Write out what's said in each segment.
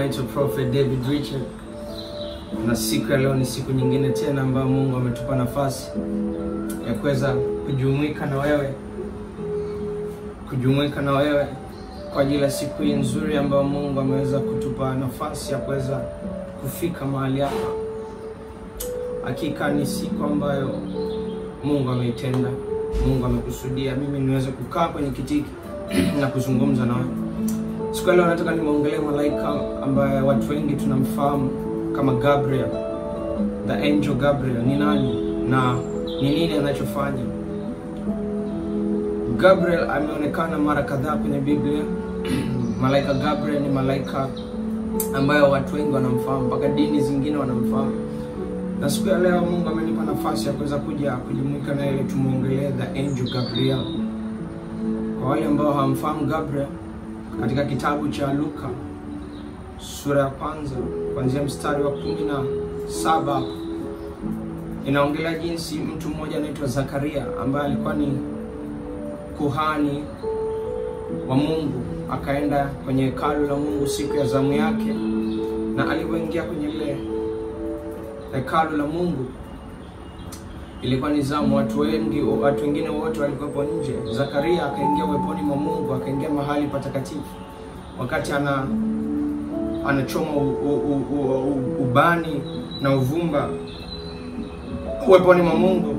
naitwa Prophet David Richard, na siku ya leo ni siku nyingine tena ambayo Mungu ametupa nafasi ya kuweza kujumuika na wewe kwa ajili ya siku hii nzuri ambayo Mungu ameweza kutupa nafasi ya kuweza kufika mahali hapa. Hakika ni siku ambayo Mungu ameitenda, Mungu amekusudia mimi niweze kukaa kwenye kiti na kuzungumza na wewe. Siku leo nataka nimuongelee malaika ambaye watu wengi tunamfahamu kama Gabriel, the angel Gabriel. Ni nani na ni nini anachofanya? Gabriel ameonekana mara kadhaa kwenye Biblia. Malaika Gabriel ni malaika ambaye watu wengi wanamfahamu, mpaka dini zingine wanamfahamu. Na siku ya leo Mungu amenipa nafasi ya kuweza kujumuika na yeye tumuongelee the angel Gabriel. Kwa wale ambao hawamfahamu Gabriel, katika kitabu cha Luka sura ya kwanza kuanzia mstari wa 17 inaongelea jinsi mtu mmoja anaitwa Zakaria ambaye alikuwa ni kuhani wa Mungu, akaenda kwenye hekalu la Mungu siku ya zamu yake, na alipoingia kwenye ile hekalu la Mungu ilikuwa ni zamu, watu wengine wote walikuwa nje. Zakaria akaingia uweponi mwa Mungu, akaingia mahali patakatifu. Wakati anachoma ubani na uvumba uweponi mwa Mungu,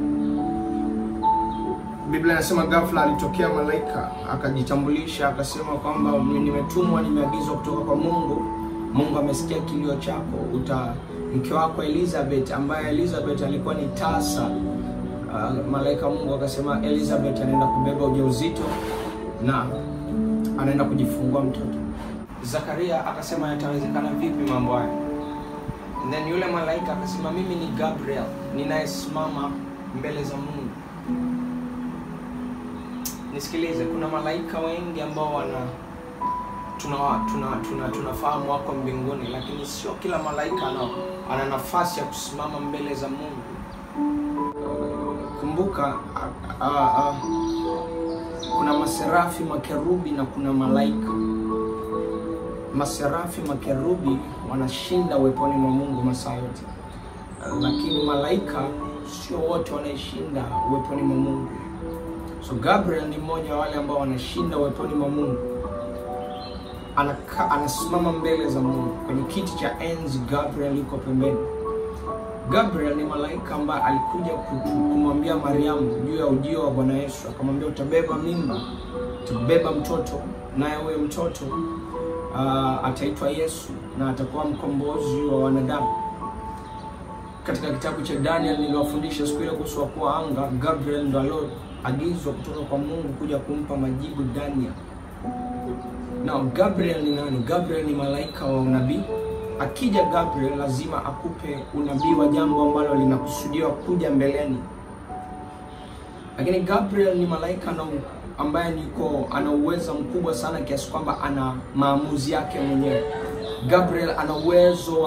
Biblia inasema ghafla alitokea malaika, akajitambulisha, akasema kwamba nimetumwa, nimeagizwa kutoka kwa Mungu. Mungu amesikia kilio chako. Mke wako Elizabeth, ambaye Elizabeth alikuwa ni tasa, malaika Mungu akasema Elizabeth anaenda kubeba ujauzito na anaenda kujifungua mtoto. Zakaria akasema yatawezekana vipi mambo haya? And then yule malaika akasema mimi ni Gabriel, ninayesimama mbele za Mungu. Nisikilize, kuna malaika wengi ambao tunafahamu wako mbinguni, lakini sio kila malaika ana nafasi ya kusimama mbele za Mungu. Kumbuka kuna maserafi, makerubi na kuna malaika. Maserafi, makerubi wanashinda uweponi mwa Mungu masaa yote, lakini malaika sio wote wanaishinda uweponi mwa Mungu. So Gabriel ni mmoja wa wale ambao wanashinda uweponi mwa Mungu. Anasimama mbele za Mungu kwenye kiti cha enzi. Gabriel yuko pembeni. Gabriel ni malaika ambaye alikuja kumwambia Mariamu juu ya ujio wa Bwana Yesu. Akamwambia utabeba mimba, utabeba mtoto, naye huyo mtoto ataitwa Yesu na atakuwa mkombozi wa wanadamu. Katika kitabu cha Daniel niliwafundisha siku ile kuhusu wakuu wa anga, Gabriel ndo aliagizwa kutoka kwa Mungu kuja kumpa majibu Daniel. Now Gabriel ni nani? Gabriel ni malaika wa unabii. Akija Gabriel lazima akupe unabii wa jambo ambalo linakusudiwa kuja mbeleni. Lakini Gabriel ni malaika ambaye ana uwezo mkubwa sana kiasi kwamba ana maamuzi yake mwenyewe. Gabriel ana uwezo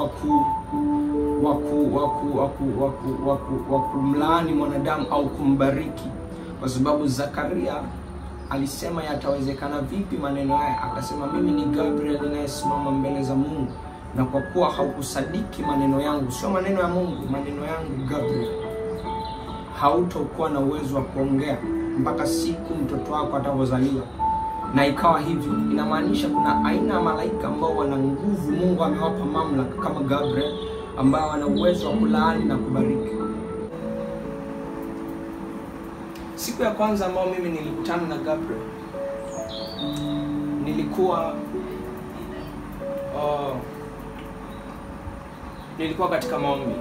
wa kumlaani mwanadamu au kumbariki, kwa sababu Zakaria alisema yatawezekana vipi maneno haya. Akasema mimi ni Gabriel ninayesimama mbele za Mungu, na kwa kuwa haukusadiki maneno yangu, sio maneno ya Mungu, maneno yangu Gabriel, hautakuwa na uwezo wa kuongea mpaka siku mtoto wako atapozaliwa. Na ikawa hivyo. Inamaanisha kuna aina ya malaika ambao wana nguvu. Mungu amewapa mamlaka kama Gabriel, ambao wana uwezo wa kulaani na kubariki. Siku ya kwanza ambao mimi nilikutana na Gabriel, nilikuwa katika maombi.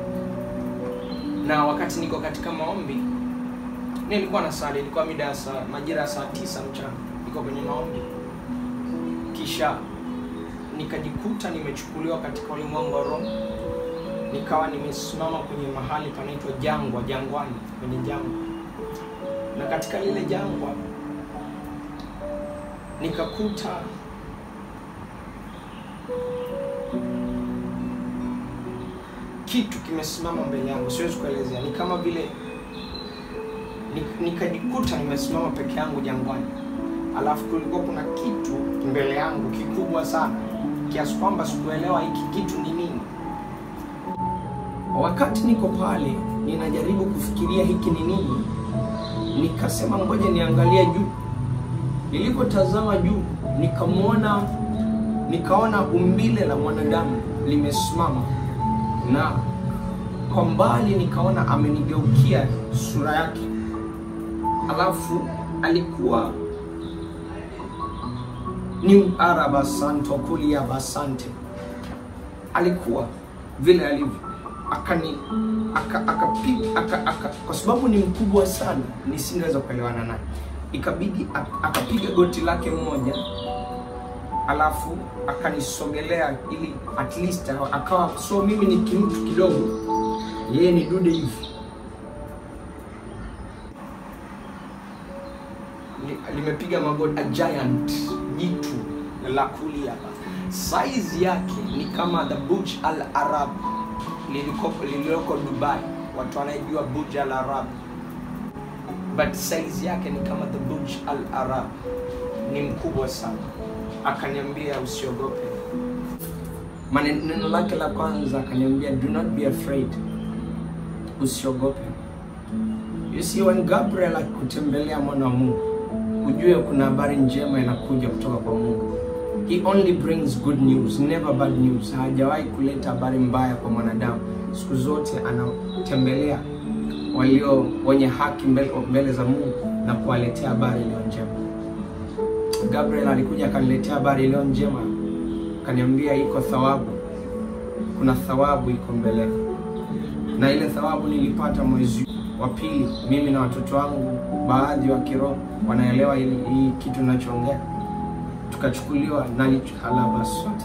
Na wakati niko katika maombi, nilikuwa nasali, ilikuwa majira ya saa 9 mchana, niko kwenye maombi. Kisha nikajikuta nimechukuliwa katika ulimwengu wa roho. Nikawa nimesimama kwenye mahali panaitwa jangwani, kwenye jangwa. Na katika lile jangwa nikakuta kitu kimesimama mbele yangu, siwezi kuelezea. Ni kama vile nikajikuta nimesimama peke yangu jangwani. Alafu kulikuwa kuna kitu mbele yangu kikubwa sana, kiasi kwamba sikuelewa hiki kitu ni nini. Wakati niko pale ninajaribu kufikiria hiki ni nini, nikasema ngoja niangalie juu. Nilipotazama juu nikaona umbile la mwanadamu limesimama, na kwa mbali nikaona amenigeukia sura yake. Alafu alikuwa ni araba santo kulia basante. Alikuwa vile alivyo, kwa sababu ni mkubwa sana nisingeweza kuelewana naye. Ikabidi akapiga goti lake moja, alafu akanisogelea ili at least akawa, so mimi ni kimtu kidogo, yeye ni dude hivi. Limepiga magoti, a giant, jitu la kulia. Size yake ni kama the Burj Al Arab lililoko Dubai. Watu wanajua Burj Al Arab, but size yake ni kama the Burj Al Arab. Ni mkubwa sana. Akaniambia usiogope. Neno lake la kwanza akaniambia do not be afraid. Usiogope. You see, when Gabriel akutembelea mwana wa Mungu, ujue kuna habari njema inakuja kutoka kwa Mungu. He only brings good news, never bad news. Hajawahi kuleta habari mbaya kwa mwanadamu. Siku zote anatembelea walio wenye haki mbele za Mungu na kuwaletea habari iliyo njema. Gabriel alikuja akaniletea habari iliyo njema. Akaniambia iko thawabu. Kuna thawabu iko mbele. Na ile thawabu nilipata mwezi wa pili. Mimi na watoto wangu, baadhi wa kiroho wanaelewa hii kitu ninachoongea. Tukachukuliwa na halaba sote.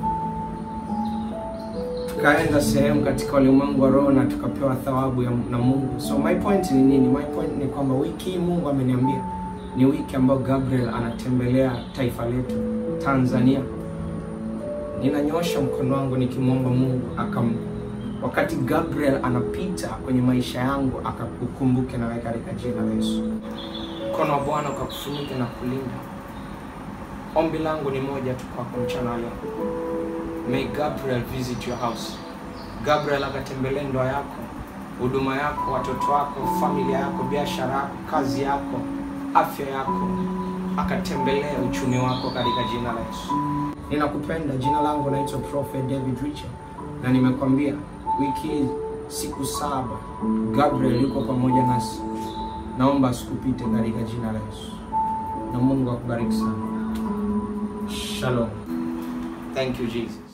Tukaenda sehemu katika ulimwengu wa roho na tukapewa thawabu na Mungu. So my point ni nini? My point ni kwamba wiki hii Mungu ameniambia ni wiki ambayo Gabriel anatembelea taifa letu Tanzania. Ninanyosha mkono wangu nikimwomba Mungu wakati Gabriel anapita kwenye maisha yangu akakukumbuke na wewe katika jina la Yesu. Mkono wa Bwana ukakufunike na kulinda. Ombi langu ni moja tu kwa mchana leo. May Gabriel visit your house. Gabriel akatembelee ndoa yako, huduma yako, watoto wako, familia yako, biashara yako, kazi yako, afya yako. Akatembelee uchumi wako katika jina la Yesu. Ninakupenda. Jina langu naitwa Prophet David Richard. Na nimekwambia wiki siku 7 Gabriel yuko pamoja nasi. Naomba sikupite katika jina la Yesu. Na Mungu akubariki sana. Shalom. Thank you, Jesus.